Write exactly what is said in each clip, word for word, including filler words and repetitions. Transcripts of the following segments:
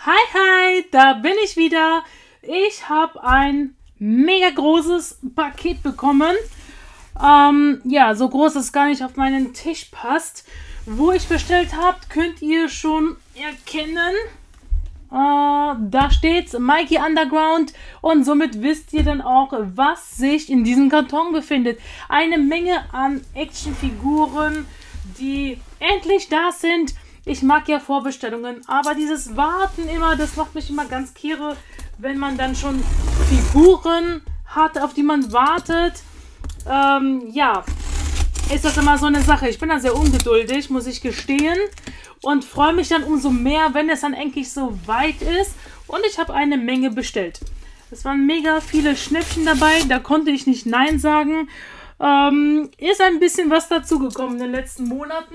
Hi, hi, da bin ich wieder. Ich habe ein mega großes Paket bekommen. Ähm, ja, so groß, dass es gar nicht auf meinen Tisch passt. Wo ich bestellt habe, könnt ihr schon erkennen. Uh, da steht Mikey Underground und somit wisst ihr dann auch, was sich in diesem Karton befindet. Eine Menge an Actionfiguren, die endlich da sind. Ich mag ja Vorbestellungen, aber dieses Warten immer, das macht mich immer ganz kirre, wenn man dann schon Figuren hat, auf die man wartet. Ähm, ja, ist das immer so eine Sache. Ich bin da sehr ungeduldig, muss ich gestehen. Und freue mich dann umso mehr, wenn es dann endlich so weit ist. Und ich habe eine Menge bestellt. Es waren mega viele Schnäppchen dabei. Da konnte ich nicht Nein sagen. Ähm, ist ein bisschen was dazugekommen in den letzten Monaten.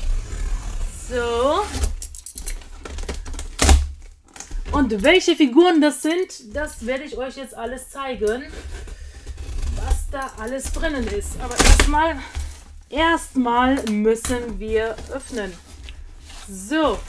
So. Und welche Figuren das sind, das werde ich euch jetzt alles zeigen. Was da alles drinnen ist. Aber erstmal, erstmal müssen wir öffnen. So.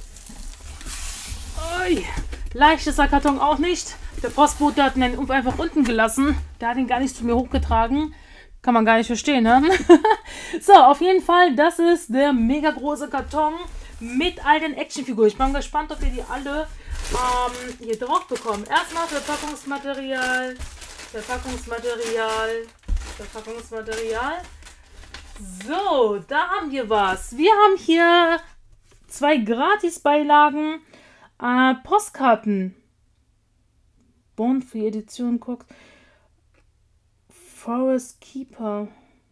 Ui. Leicht ist der Karton auch nicht. Der Postbote hat ihn einfach unten gelassen. Der hat ihn gar nicht zu mir hochgetragen. Kann man gar nicht verstehen, ne? So, auf jeden Fall, das ist der mega große Karton mit all den Actionfiguren. Ich bin gespannt, ob wir die alle ähm, hier drauf bekommen. Erstmal Verpackungsmaterial, Verpackungsmaterial, Verpackungsmaterial. So, da haben wir was. Wir haben hier zwei Gratis-Beilagen, äh, Postkarten. Bond für die Edition guckt. Forest Keeper.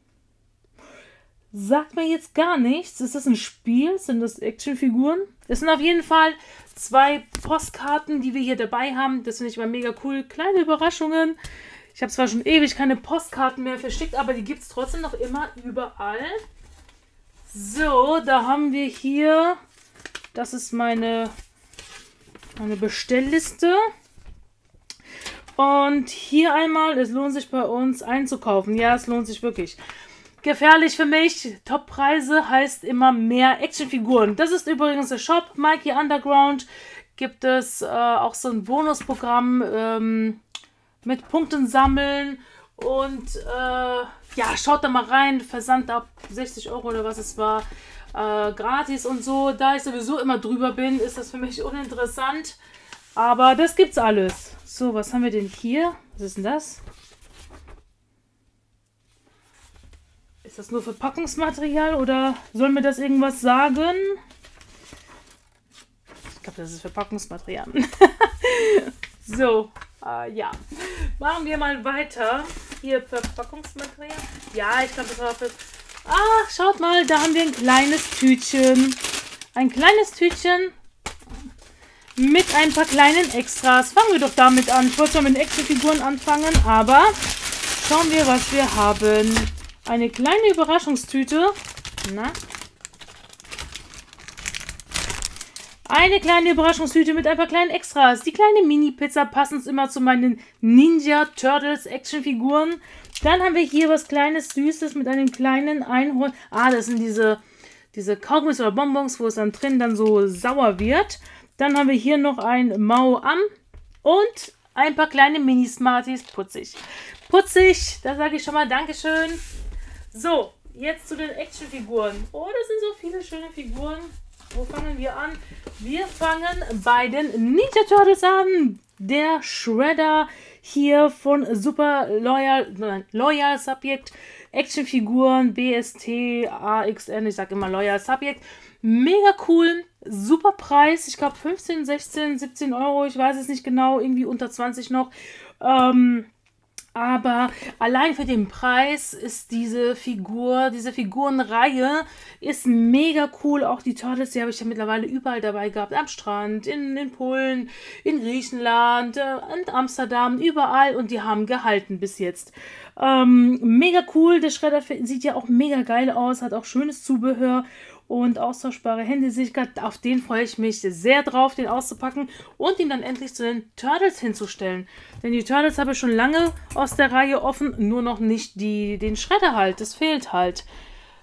Sagt mir jetzt gar nichts. Ist das ein Spiel? Sind das Actionfiguren? Es sind auf jeden Fall zwei Postkarten, die wir hier dabei haben. Das finde ich immer mega cool. Kleine Überraschungen. Ich habe zwar schon ewig keine Postkarten mehr verschickt, aber die gibt es trotzdem noch immer überall. So, da haben wir hier... Das ist meine, meine Bestellliste. Und hier einmal, es lohnt sich bei uns einzukaufen. Ja, es lohnt sich wirklich. Gefährlich für mich. Toppreise heißt immer mehr Actionfiguren. Das ist übrigens der Shop. Mikey Underground. Gibt es äh, auch so ein Bonusprogramm ähm, mit Punkten sammeln. Und äh, ja, schaut da mal rein. Versand ab sechzig Euro oder was es war. Äh, gratis und so. Da ich sowieso immer drüber bin, ist das für mich uninteressant. Aber das gibt's alles. So, was haben wir denn hier? Was ist denn das? Ist das nur Verpackungsmaterial oder soll mir das irgendwas sagen? Ich glaube, das ist Verpackungsmaterial. So, äh, ja. Machen wir mal weiter. Hier Verpackungsmaterial. Ja, ich glaube, das war für... Ah, schaut mal, da haben wir ein kleines Tütchen. Ein kleines Tütchen mit ein paar kleinen Extras. Fangen wir doch damit an. Ich wollte zwar mit den Actionfiguren anfangen, aber schauen wir, was wir haben. Eine kleine Überraschungstüte. Na? Eine kleine Überraschungstüte mit ein paar kleinen Extras. Die kleine Mini-Pizza passen immer zu meinen Ninja Turtles Actionfiguren. Dann haben wir hier was kleines Süßes mit einem kleinen Einhorn. Ah, das sind diese, diese Kaugummis oder Bonbons, wo es dann drin dann so sauer wird. Dann haben wir hier noch ein Mao Am und ein paar kleine Mini-Smarties. Putzig. Putzig, da sage ich schon mal Dankeschön. So, jetzt zu den Actionfiguren. Oh, das sind so viele schöne Figuren. Wo fangen wir an? Wir fangen bei den Ninja Turtles an. Der Shredder hier von Super Loyal, nein, Loyal Subject. Actionfiguren, B S T, A X N, ich sage immer Loyal Subject. Mega cool, super Preis. Ich glaube fünfzehn, sechzehn, siebzehn Euro, ich weiß es nicht genau, irgendwie unter zwanzig noch. Ähm... Aber allein für den Preis ist diese Figur, diese Figurenreihe ist mega cool. Auch die Turtles, die habe ich ja mittlerweile überall dabei gehabt. Am Strand, in, in Polen, in Griechenland, äh, in Amsterdam, überall. Und die haben gehalten bis jetzt. Ähm, mega cool. Der Schredder sieht ja auch mega geil aus, hat auch schönes Zubehör. Und austauschbare Händesicherheit, auf den freue ich mich sehr drauf, den auszupacken und ihn dann endlich zu den Turtles hinzustellen. Denn die Turtles habe ich schon lange aus der Reihe offen, nur noch nicht die, den Schredder halt, das fehlt halt.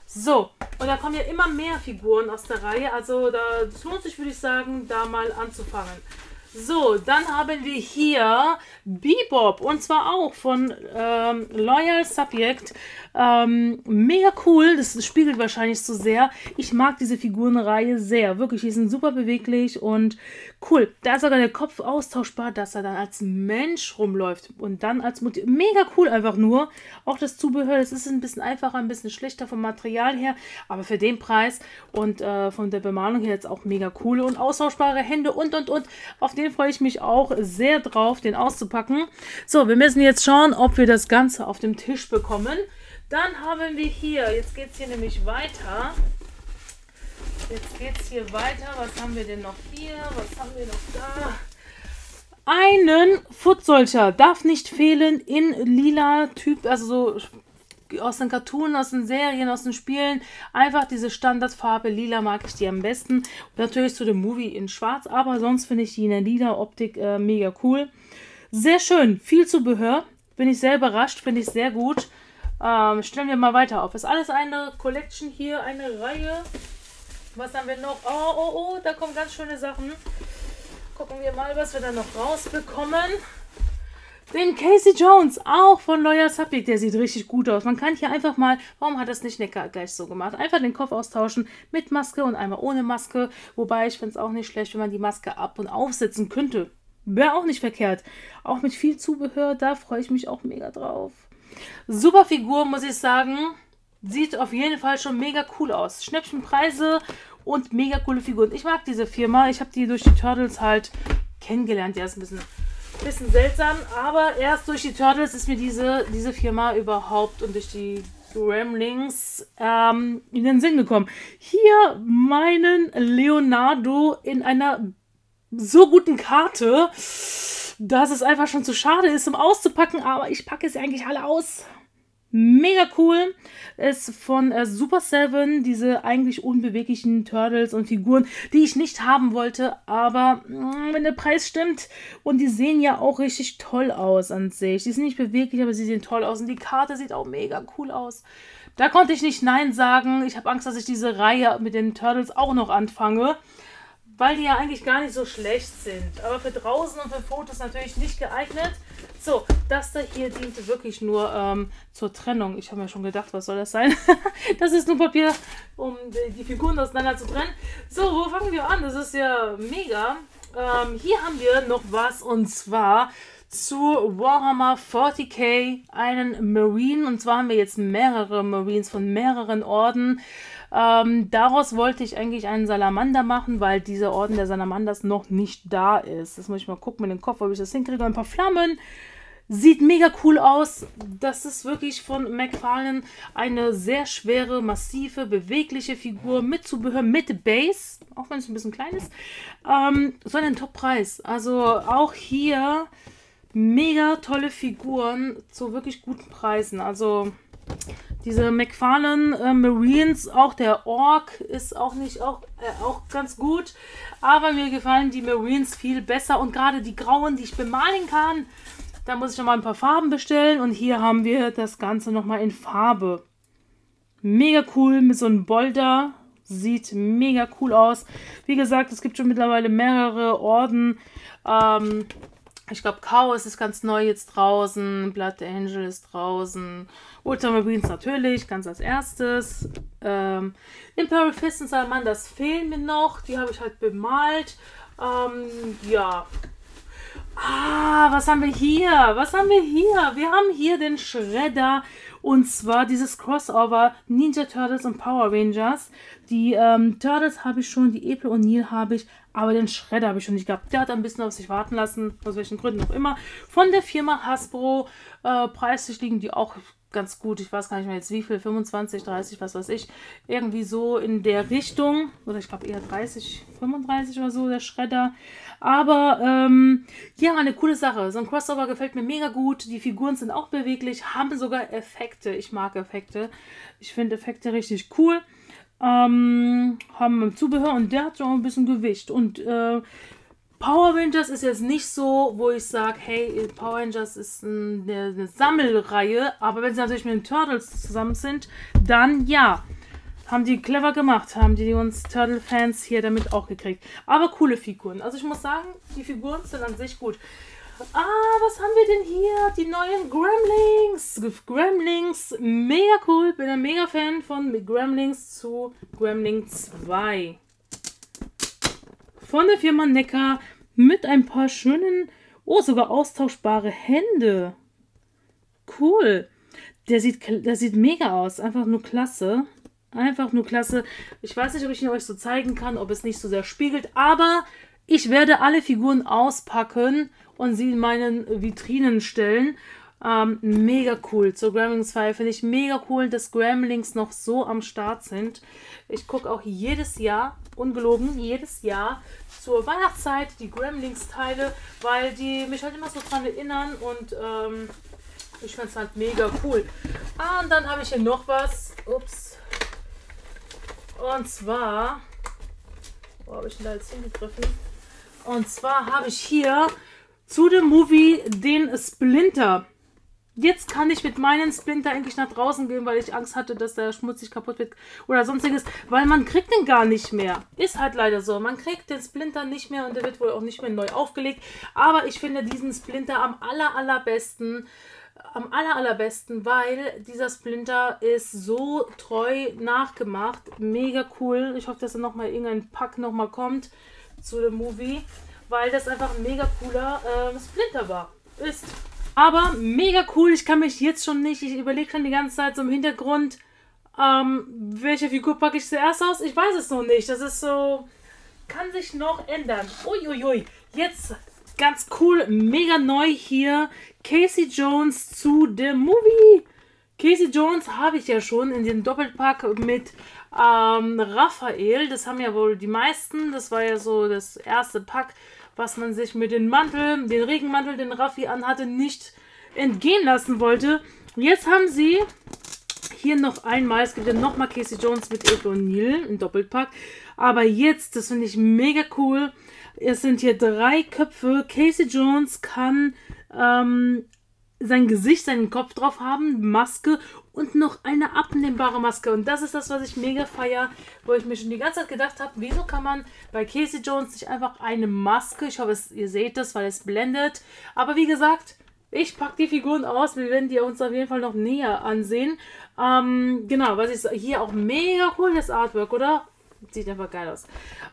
So, und da kommen ja immer mehr Figuren aus der Reihe. Also da lohnt sich, würde ich sagen, da mal anzufangen. So, dann haben wir hier Bebop und zwar auch von ähm, Loyal Subject. Ähm, mega cool, das spiegelt wahrscheinlich so sehr. Ich mag diese Figurenreihe sehr, wirklich, die sind super beweglich und cool. Da ist sogar der Kopf austauschbar, dass er dann als Mensch rumläuft und dann als Motiv. Mega cool einfach nur. Auch das Zubehör, das ist ein bisschen einfacher, ein bisschen schlechter vom Material her, aber für den Preis und äh, von der Bemalung her jetzt auch mega cool und austauschbare Hände und und und. Auf den freue ich mich auch sehr drauf, den auszupacken. So, wir müssen jetzt schauen, ob wir das Ganze auf dem Tisch bekommen. Dann haben wir hier, jetzt geht es hier nämlich weiter. Jetzt geht es hier weiter. Was haben wir denn noch hier? Was haben wir noch da? Einen Footsoldier darf nicht fehlen in lila Typ, also so aus den Cartoon, aus den Serien, aus den Spielen. Einfach diese Standardfarbe lila mag ich die am besten. Und natürlich zu dem Movie in schwarz, aber sonst finde ich die in der lila Optik äh, mega cool. Sehr schön, viel Zubehör. Bin ich sehr überrascht, finde ich sehr gut. Ähm, stellen wir mal weiter auf. Ist alles eine Collection hier, eine Reihe. Was haben wir noch? Oh, oh, oh, da kommen ganz schöne Sachen. Gucken wir mal, was wir da noch rausbekommen. Den Casey Jones, auch von Loyal Subject, der sieht richtig gut aus. Man kann hier einfach mal, warum hat das nicht Necker gleich so gemacht? Einfach den Kopf austauschen mit Maske und einmal ohne Maske. Wobei ich finde es auch nicht schlecht, wenn man die Maske ab- und aufsetzen könnte. Wäre auch nicht verkehrt. Auch mit viel Zubehör, da freue ich mich auch mega drauf. Super Figur, muss ich sagen. Sieht auf jeden Fall schon mega cool aus. Schnäppchenpreise und mega coole Figuren. Ich mag diese Firma. Ich habe die durch die Turtles halt kennengelernt. Ja, ist ein bisschen, bisschen seltsam. Aber erst durch die Turtles ist mir diese, diese Firma überhaupt und durch die Gremlins ähm, in den Sinn gekommen. Hier meinen Leonardo in einer so guten Karte, dass es einfach schon zu schade ist, um auszupacken, aber ich packe es eigentlich alle aus. Mega cool. Ist von äh, Super Seven, diese eigentlich unbeweglichen Turtles und Figuren, die ich nicht haben wollte, aber mh, wenn der Preis stimmt und die sehen ja auch richtig toll aus an sich. Die sind nicht beweglich, aber sie sehen toll aus und die Karte sieht auch mega cool aus. Da konnte ich nicht Nein sagen. Ich habe Angst, dass ich diese Reihe mit den Turtles auch noch anfange, weil die ja eigentlich gar nicht so schlecht sind. Aber für draußen und für Fotos natürlich nicht geeignet. So, das da hier diente wirklich nur ähm, zur Trennung. Ich habe mir schon gedacht, was soll das sein? Das ist nur Papier, um die, die Figuren auseinander zu trennen. So, wo fangen wir an? Das ist ja mega. Ähm, hier haben wir noch was und zwar zu Warhammer vierzig K einen Marine. Und zwar haben wir jetzt mehrere Marines von mehreren Orden. Ähm, daraus wollte ich eigentlich einen Salamander machen, weil dieser Orden der Salamanders noch nicht da ist. Das muss ich mal gucken mit dem Kopf, ob ich das hinkriege. Ein paar Flammen. Sieht mega cool aus. Das ist wirklich von McFarlane eine sehr schwere, massive, bewegliche Figur mit Zubehör, mit Base. Auch wenn es ein bisschen klein ist. Ähm, so einen Top-Preis. Also auch hier mega tolle Figuren zu wirklich guten Preisen. Also diese McFarlane äh, Marines, auch der Ork ist auch nicht auch, äh, auch ganz gut. Aber mir gefallen die Marines viel besser. Und gerade die grauen, die ich bemalen kann, da muss ich noch mal ein paar Farben bestellen. Und hier haben wir das Ganze noch mal in Farbe. Mega cool mit so einem Boulder. Sieht mega cool aus. Wie gesagt, es gibt schon mittlerweile mehrere Orden. Ähm, ich glaube, Chaos ist ganz neu jetzt draußen. Blood Angel ist draußen. Ultramarines natürlich, ganz als erstes. Ähm, Imperial Fist und Salamanders fehlen mir noch. Die habe ich halt bemalt. Ähm, ja. Ah, was haben wir hier? Was haben wir hier? Wir haben hier den Shredder. Und zwar dieses Crossover Ninja Turtles und Power Rangers. Die ähm, Turtles habe ich schon, die April O'Neil habe ich, aber den Shredder habe ich schon nicht gehabt. Der hat ein bisschen auf sich warten lassen, aus welchen Gründen auch immer. Von der Firma Hasbro. Äh, preislich liegen die auch ganz gut. Ich weiß gar nicht mehr jetzt wie viel, fünfundzwanzig, dreißig, was weiß ich. Irgendwie so in der Richtung. Oder ich glaube eher dreißig, fünfunddreißig oder so, der Shredder. Aber ähm, ja, eine coole Sache. So ein Crossover gefällt mir mega gut. Die Figuren sind auch beweglich, haben sogar Effekte. Ich mag Effekte. Ich finde Effekte richtig cool. Ähm, haben Zubehör und der hat schon ein bisschen Gewicht. Und äh, Power Rangers ist jetzt nicht so, wo ich sage, hey, Power Rangers ist eine, eine Sammelreihe. Aber wenn sie natürlich mit den Turtles zusammen sind, dann ja. Haben die clever gemacht, haben die uns Turtle-Fans hier damit auch gekriegt. Aber coole Figuren. Also ich muss sagen, die Figuren sind an sich gut. Ah, was haben wir denn hier? Die neuen Gremlings. Gremlings, mega cool. Bin ein mega Fan von Gremlings zu Gremling zwei. Von der Firma Neckar mit ein paar schönen, oh, sogar austauschbare Hände. Cool. Der sieht, der sieht mega aus. Einfach nur klasse. Einfach nur klasse. Ich weiß nicht, ob ich ihn euch so zeigen kann, ob es nicht so sehr spiegelt, aber ich werde alle Figuren auspacken und sie in meinen Vitrinen stellen. Ähm, mega cool. Zur Gremlings zwei finde ich mega cool, dass Gremlings noch so am Start sind. Ich gucke auch jedes Jahr, ungelogen, jedes Jahr zur Weihnachtszeit die Gremlings-Teile, weil die mich halt immer so dran erinnern und ähm, ich finde es halt mega cool. Ah, und dann habe ich hier noch was. Ups. Und zwar, wo habe ich denn da jetzt hingegriffen? Und zwar habe ich hier zu dem Movie den Splinter. Jetzt kann ich mit meinen Splinter endlich nach draußen gehen, weil ich Angst hatte, dass der schmutzig kaputt wird oder sonstiges, weil man kriegt den gar nicht mehr. Ist halt leider so. Man kriegt den Splinter nicht mehr und der wird wohl auch nicht mehr neu aufgelegt. Aber ich finde diesen Splinter am aller, allerbesten. Am aller, allerbesten, weil dieser Splinter ist so treu nachgemacht. Mega cool. Ich hoffe, dass da nochmal irgendein Pack nochmal kommt zu dem Movie, weil das einfach ein mega cooler äh, Splinter war. Ist. Aber mega cool. Ich kann mich jetzt schon nicht, ich überlege schon die ganze Zeit so im Hintergrund, ähm, welche Figur packe ich zuerst aus? Ich weiß es noch nicht. Das ist so, kann sich noch ändern. Uiuiui. Jetzt ganz cool, mega neu hier. Casey Jones zu The Movie. Casey Jones habe ich ja schon in dem Doppelpack mit ähm, Raphael. Das haben ja wohl die meisten. Das war ja so das erste Pack, was man sich mit dem Mantel, den Regenmantel, den Raffi anhatte, nicht entgehen lassen wollte. Jetzt haben sie hier noch einmal, es gibt ja nochmal Casey Jones mit April O'Neil im Doppelpack. Aber jetzt, das finde ich mega cool. Es sind hier drei Köpfe. Casey Jones kann ähm, sein Gesicht, seinen Kopf drauf haben, Maske und noch eine abnehmbare Maske. Und das ist das, was ich mega feiere, wo ich mir schon die ganze Zeit gedacht habe, wieso kann man bei Casey Jones nicht einfach eine Maske, ich hoffe, es, ihr seht das, weil es blendet. Aber wie gesagt, ich packe die Figuren aus, wir werden die uns auf jeden Fall noch näher ansehen. Ähm, genau, was ich hier auch mega cool, das Artwork, oder? Sieht einfach geil aus.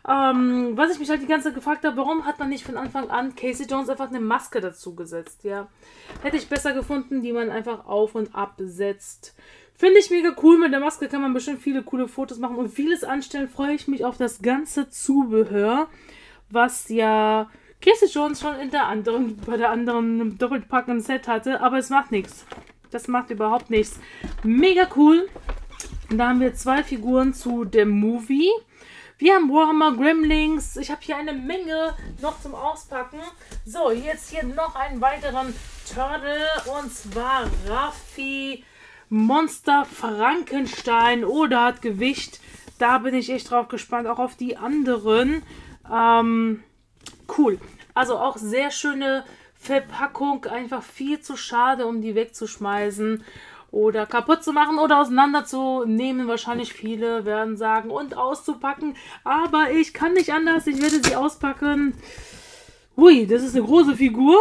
Ähm, was ich mich halt die ganze Zeit gefragt habe, warum hat man nicht von Anfang an Casey Jones einfach eine Maske dazu gesetzt? Ja, hätte ich besser gefunden, die man einfach auf und absetzt. Finde ich mega cool. Mit der Maske kann man bestimmt viele coole Fotos machen und vieles anstellen. Freue ich mich auf das ganze Zubehör, was ja Casey Jones schon in der anderen, bei der anderen Doppelpack im Set hatte. Aber es macht nichts. Das macht überhaupt nichts. Mega cool. Und da haben wir zwei Figuren zu dem Movie. Wir haben Warhammer Gremlings. Ich habe hier eine Menge noch zum Auspacken. So, jetzt hier noch einen weiteren Turtle. Und zwar Raffi Monster Frankenstein. Oh, der hat Gewicht. Da bin ich echt drauf gespannt. Auch auf die anderen. Ähm, cool. Also auch sehr schöne Verpackung. Einfach viel zu schade, um die wegzuschmeißen oder kaputt zu machen oder auseinanderzunehmen. Wahrscheinlich viele werden sagen und auszupacken. Aber ich kann nicht anders. Ich werde sie auspacken. Ui, das ist eine große Figur.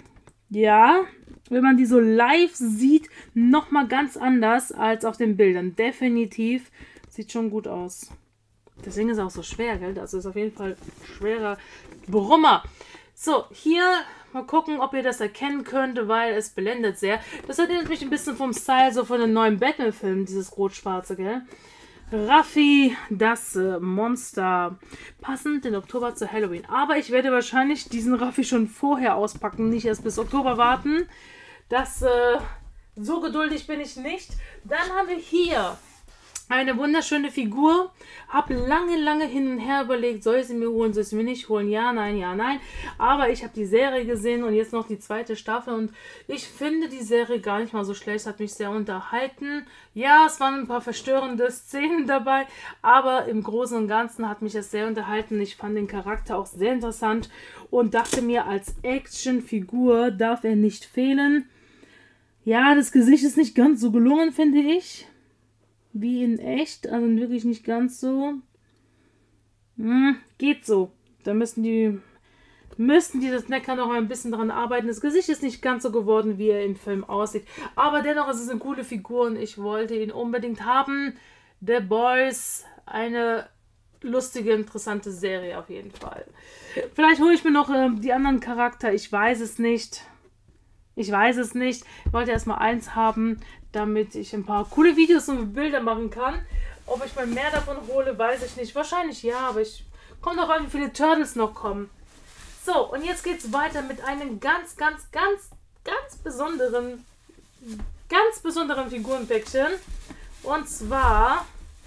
Ja, wenn man die so live sieht, nochmal ganz anders als auf den Bildern. Definitiv. Sieht schon gut aus. Deswegen ist es auch so schwer, gell? Das ist auf jeden Fall schwerer Brummer. So, hier mal gucken, ob ihr das erkennen könnt, weil es blendet sehr. Das erinnert mich ein bisschen vom Style so von den neuen Batman-Filmen, dieses rot-schwarze, gell? Raffi, das äh, Monster. Passend im Oktober zu Halloween. Aber ich werde wahrscheinlich diesen Raffi schon vorher auspacken, nicht erst bis Oktober warten. Das, äh, so geduldig bin ich nicht. Dann haben wir hier eine wunderschöne Figur. Habe lange, lange hin und her überlegt, soll ich sie mir holen, soll ich sie mir nicht holen? Ja, nein, ja, nein. Aber ich habe die Serie gesehen und jetzt noch die zweite Staffel. Und ich finde die Serie gar nicht mal so schlecht. Hat mich sehr unterhalten. Ja, es waren ein paar verstörende Szenen dabei. Aber im Großen und Ganzen hat mich das sehr unterhalten. Ich fand den Charakter auch sehr interessant. Und dachte mir, als Actionfigur darf er nicht fehlen. Ja, das Gesicht ist nicht ganz so gelungen, finde ich. wie in echt, also wirklich nicht ganz so. Hm, geht so. Da müssen die, müssten die das Neckar noch ein bisschen dran arbeiten. Das Gesicht ist nicht ganz so geworden, wie er im Film aussieht. Aber dennoch ist es eine coole Figur und ich wollte ihn unbedingt haben. The Boys, eine lustige, interessante Serie auf jeden Fall. Vielleicht hole ich mir noch äh, die anderen Charakter. Ich weiß es nicht. Ich weiß es nicht. Ich wollte erstmal eins haben, damit ich ein paar coole Videos und Bilder machen kann. Ob ich mal mehr davon hole, weiß ich nicht. Wahrscheinlich ja, aber ich komme doch an, wie viele Turtles noch kommen. So, und jetzt geht es weiter mit einem ganz, ganz, ganz, ganz besonderen, ganz besonderen Figurenpäckchen. Und zwar,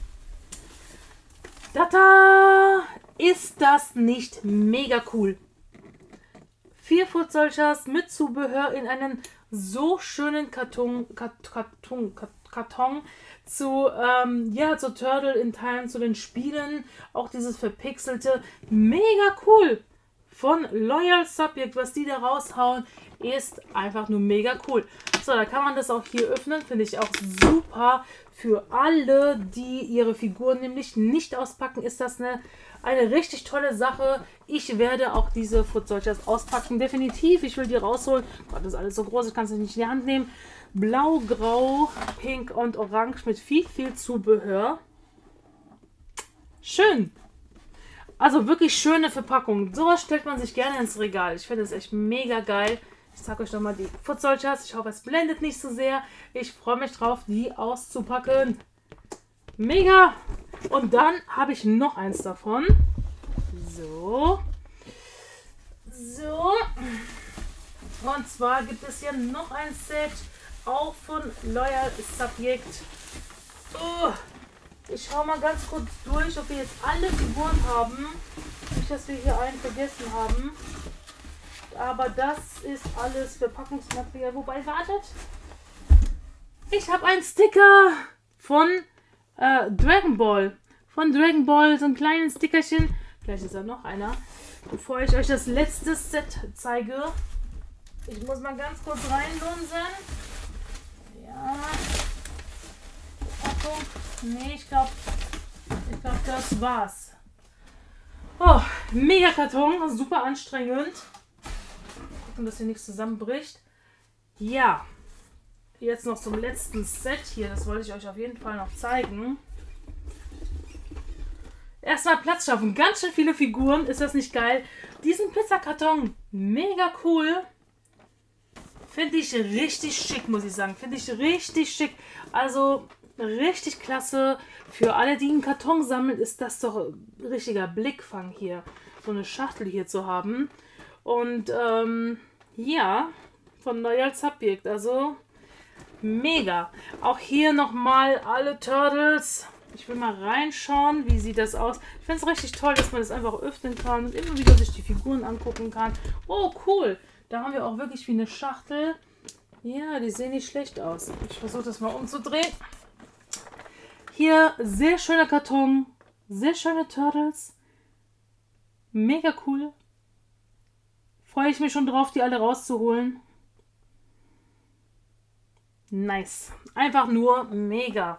tada, ist das nicht mega cool? Vier Foot Soldiers mit Zubehör in einen so schönen Karton, Karton, Karton zu, ähm, ja, zu Turtle in Teilen, zu den Spielen. Auch dieses verpixelte, mega cool. Von Loyal Subject, was die da raushauen, ist einfach nur mega cool. So, da kann man das auch hier öffnen, finde ich auch super. Für alle, die ihre Figuren nämlich nicht auspacken, ist das eine, eine richtig tolle Sache. Ich werde auch diese Foot Soldiers auspacken, definitiv. Ich will die rausholen. Gott, das ist alles so groß, ich kann es nicht in die Hand nehmen. Blau, Grau, Pink und Orange mit viel, viel Zubehör. Schön. Also wirklich schöne Verpackung. Sowas stellt man sich gerne ins Regal. Ich finde das echt mega geil. Ich zeige euch nochmal die Foot Soldiers. Ich hoffe, es blendet nicht so sehr. Ich freue mich drauf, die auszupacken. Mega. Und dann habe ich noch eins davon. So. So. Und zwar gibt es hier noch ein Set. Auch von Loyal Subject. Oh. Ich schaue mal ganz kurz durch, ob wir jetzt alle Figuren haben. Nicht, dass wir hier einen vergessen haben. Aber das ist alles Verpackungsmaterial. Wobei, wartet. Ich habe einen Sticker von äh, Dragon Ball. Von Dragon Ball, so ein kleines Stickerchen. Vielleicht ist da noch einer. Bevor ich euch das letzte Set zeige. Ich muss mal ganz kurz reinlunsen. Ja. Achtung. Nee, ich glaube, ich glaube, das war's. Oh, mega Karton, super anstrengend. Gucken, dass hier nichts zusammenbricht. Ja, jetzt noch zum letzten Set hier. Das wollte ich euch auf jeden Fall noch zeigen. Erstmal Platz schaffen. Ganz schön viele Figuren. Ist das nicht geil? Diesen Pizzakarton, mega cool. Finde ich richtig schick, muss ich sagen. Finde ich richtig schick. Also richtig klasse. Für alle, die einen Karton sammeln, ist das doch ein richtiger Blickfang hier. So eine Schachtel hier zu haben. Und ähm, ja, von Loyal Subject. Also mega. Auch hier nochmal alle Turtles. Ich will mal reinschauen, wie sieht das aus. Ich finde es richtig toll, dass man das einfach öffnen kann und immer wieder sich die Figuren angucken kann. Oh, cool. Da haben wir auch wirklich wie eine Schachtel. Ja, die sehen nicht schlecht aus. Ich versuche das mal umzudrehen. Hier sehr schöner Karton. Sehr schöne Turtles. Mega cool. Freue ich mich schon drauf, die alle rauszuholen. Nice. Einfach nur mega.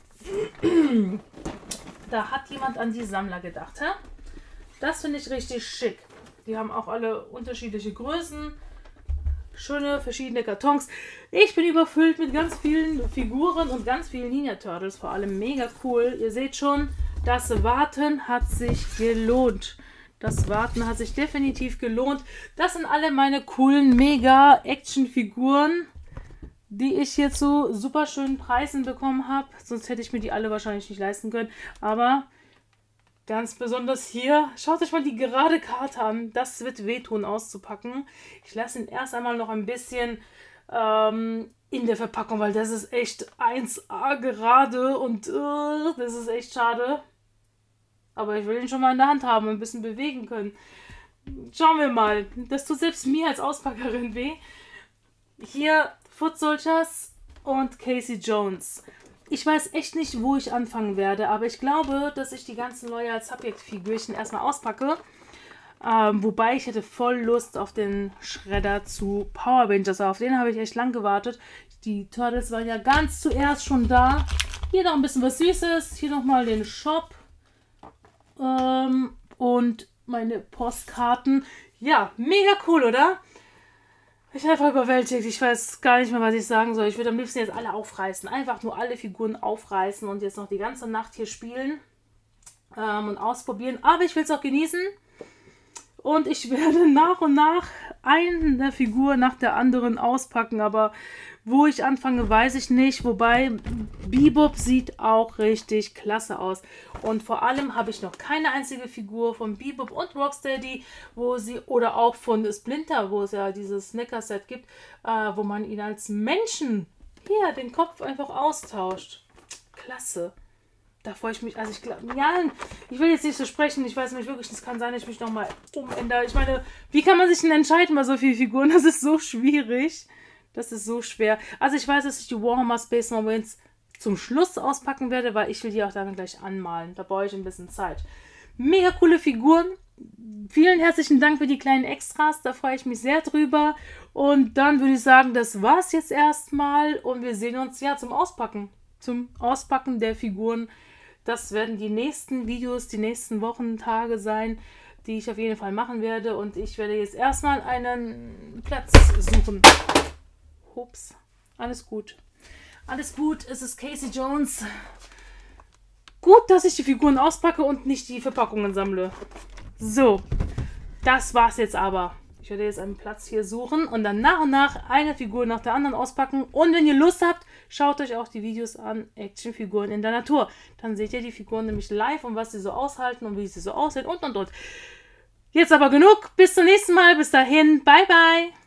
Da hat jemand an die Sammler gedacht. Hä? Das finde ich richtig schick. Die haben auch alle unterschiedliche Größen. Schöne verschiedene Kartons. Ich bin überfüllt mit ganz vielen Figuren und ganz vielen Ninja Turtles. Vor allem mega cool. Ihr seht schon, das Warten hat sich gelohnt. Das Warten hat sich definitiv gelohnt. Das sind alle meine coolen Mega-Action-Figuren, die ich hier zu super schönen Preisen bekommen habe. Sonst hätte ich mir die alle wahrscheinlich nicht leisten können. Aber ganz besonders hier, schaut euch mal die gerade Karte an. Das wird wehtun auszupacken. Ich lasse ihn erst einmal noch ein bisschen ähm, in der Verpackung, weil das ist echt eins A gerade und uh, das ist echt schade. Aber ich will ihn schon mal in der Hand haben und ein bisschen bewegen können. Schauen wir mal. Das tut selbst mir als Auspackerin weh. Hier Foot Soldiers und Casey Jones. Ich weiß echt nicht, wo ich anfangen werde, aber ich glaube, dass ich die ganzen Loyal Subject Figürchen erstmal auspacke. Ähm, wobei ich hätte voll Lust auf den Schredder zu Power Rangers. Auf den habe ich echt lang gewartet. Die Turtles waren ja ganz zuerst schon da. Hier noch ein bisschen was Süßes. Hier nochmal den Shop. Ähm, und meine Postkarten. Ja, mega cool, oder? Ich bin einfach überwältigt. Ich weiß gar nicht mehr, was ich sagen soll. Ich würde am liebsten jetzt alle aufreißen. Einfach nur alle Figuren aufreißen und jetzt noch die ganze Nacht hier spielen ähm, und ausprobieren. Aber ich will es auch genießen. Und ich werde nach und nach eine Figur nach der anderen auspacken. Aber wo ich anfange, weiß ich nicht. Wobei, Bebop sieht auch richtig klasse aus. Und vor allem habe ich noch keine einzige Figur von Bebop und Rocksteady, wo sie, oder auch von Splinter, wo es ja dieses Snicker-Set gibt, äh, wo man ihn als Menschen, hier, den Kopf einfach austauscht. Klasse. Da freue ich mich, also ich glaube, ja, ich will jetzt nicht so sprechen, ich weiß nicht wirklich, es kann sein, dass ich mich nochmal umändere. Ich meine, wie kann man sich denn entscheiden bei so vielen Figuren? Das ist so schwierig. Das ist so schwer. Also ich weiß, dass ich die Warhammer Space Marines zum Schluss auspacken werde, weil ich will die auch dann gleich anmalen. Da brauche ich ein bisschen Zeit. Mega coole Figuren. Vielen herzlichen Dank für die kleinen Extras. Da freue ich mich sehr drüber. Und dann würde ich sagen, das war's jetzt erstmal. Und wir sehen uns ja zum Auspacken. Zum Auspacken der Figuren. Das werden die nächsten Videos, die nächsten Wochen, Tage sein, die ich auf jeden Fall machen werde. Und ich werde jetzt erstmal einen Platz suchen. Ups, alles gut. Alles gut, es ist Casey Jones. Gut, dass ich die Figuren auspacke und nicht die Verpackungen sammle. So, das war's jetzt aber. Ich werde jetzt einen Platz hier suchen und dann nach und nach eine Figur nach der anderen auspacken. Und wenn ihr Lust habt, schaut euch auch die Videos an, Actionfiguren in der Natur. Dann seht ihr die Figuren nämlich live und was sie so aushalten und wie sie so aussehen und und und. Jetzt aber genug. Bis zum nächsten Mal. Bis dahin. Bye, bye.